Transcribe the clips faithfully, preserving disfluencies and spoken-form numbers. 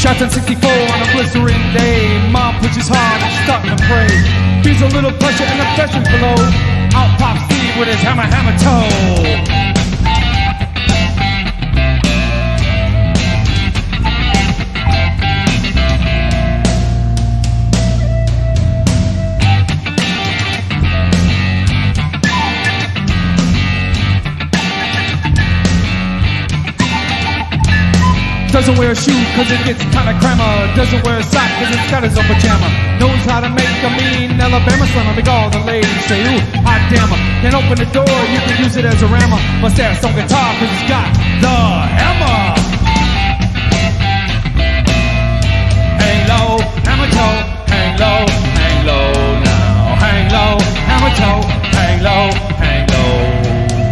Shots on sixty-four on a blistering day. Mom pushes hard and starting to pray. Feels a little pressure and the pressure's below. Out pops Steve with his hammer, hammer toe. Doesn't wear a shoe cause it gets kinda crammer. Doesn't wear a sock cause it's got his own pajama. Knows how to make a mean Alabama slammer. Make all the ladies say, ooh, hot damn her. Can open the door, you can use it as a rammer. Mustache on guitar cause it's got the hammer. Hang low, hammer toe. Hang low, hang low now. Hang low, hammer toe. Hang low, hang low.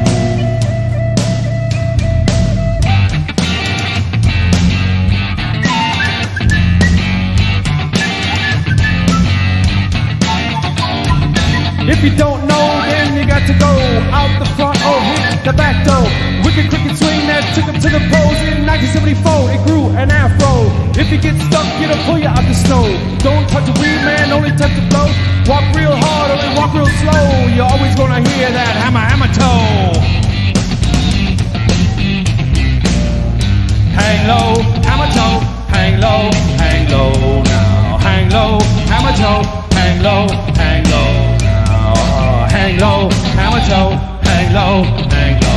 If you don't know, then you got to go out the front or hit the back door. Wicked cricket swing that took him to the pros. In nineteen seventy-four, it grew an afro. If you get stuck, it'll pull you out the snow. Don't touch a weed, man, only touch the flow. Walk real hard or walk real slow. You're always gonna hear that hammer, hammer toe. Hang low, hammer toe. Hang low, hang low now. Hang low, hammer toe. Hang low, hang low. Hang low, hammer toe, hang low, hang low.